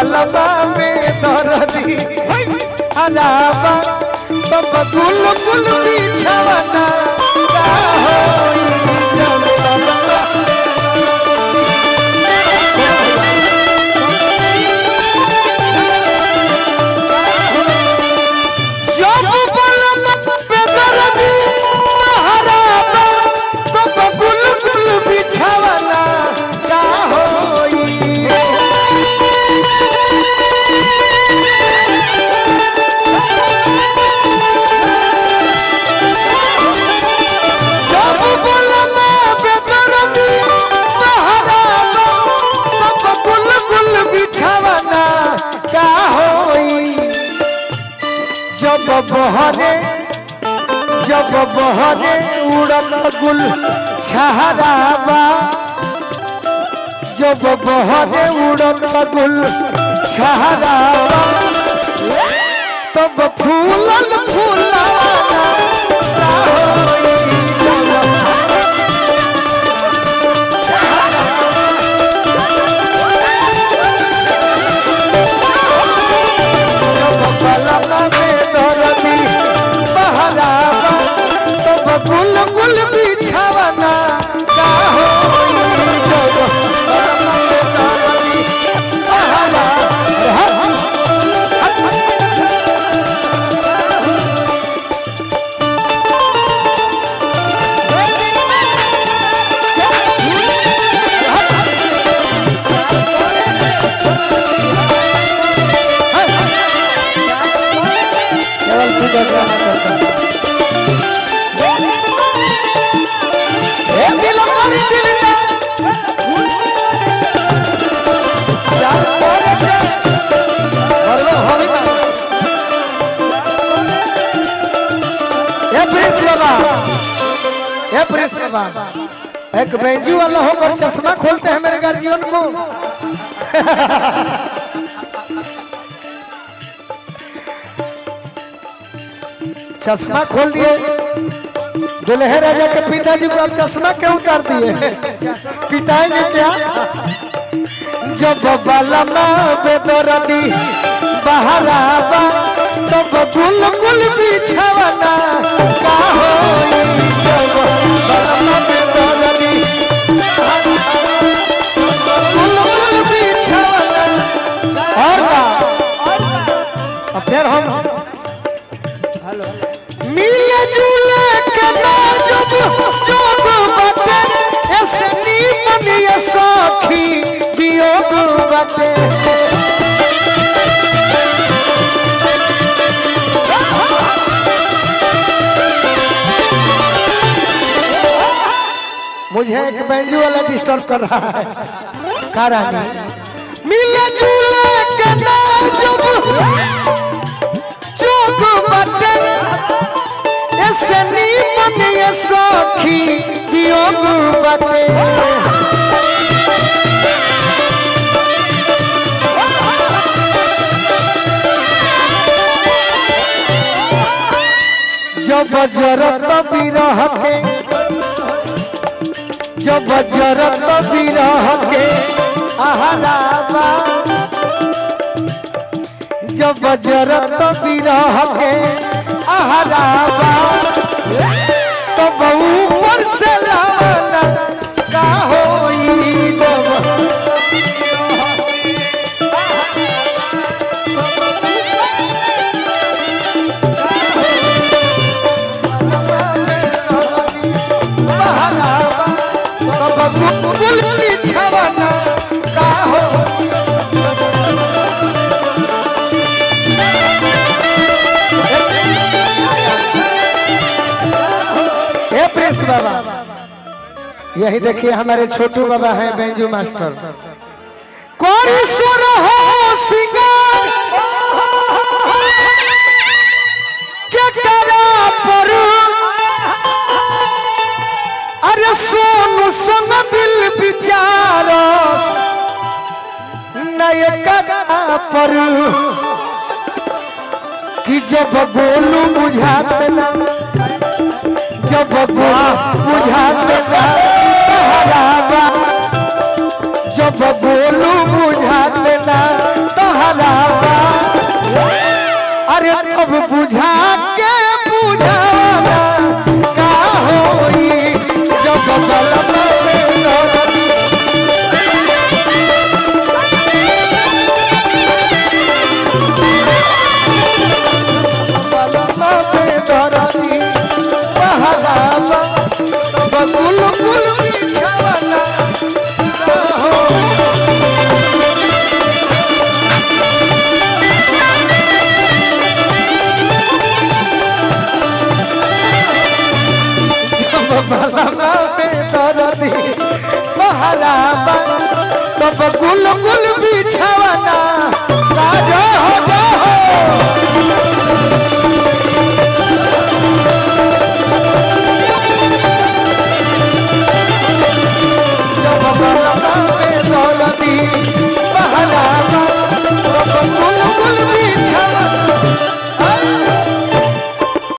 बलमा में दर्दी अलावा तब गुल गुल बिछावना का होई जब जब बहरे उड़ल गुल छहरावा जब बहरे उड़ल गुल छहरावा तब फूलल फूलावा गुल गुल बिछावना का होई जब एक बेंजू वाला होकर चश्मा खोलते हैं मेरे गार्जियन को चश्मा खोल दिए दुल्हे राजा के पिताजी को आप चश्मा क्यों उतार दिए पिटाएंगे क्या जब बलमा बेदर्दी बहरावा तब गुल गुल बिछावना का होई जब बलमा बेदर्दी गुल गुल बिछावना और फिर हम मिले जुले के जब जोग बाटे ऐसे नीमन ये सखी वियोग बाटे मुझे एक बेंजू वाला डिस्टर्ब कर रहा है कारण मिले जुले के जब जोग बाटे ऐसे नीमन ये सखी वियोग बाटे जब जरत बिरह के जब जरत बिरह के आहरावा जब जरत बिरह के आहरावा तब ऊपर से लावना का होई जब गुल बिछावना का हो हे प्रेस बाबा यही देखिए हमारे छोटू बाबा हैं बेंजू मास्टर कौन सुर हो सिंगार क्या करा पर अरे सोनू संग दिल विचारस नयका पर कि जब गोलू बुझाते ना जब बुझाते ना जब गोलू बुझाते ना तो जब गुल गुल बिछावना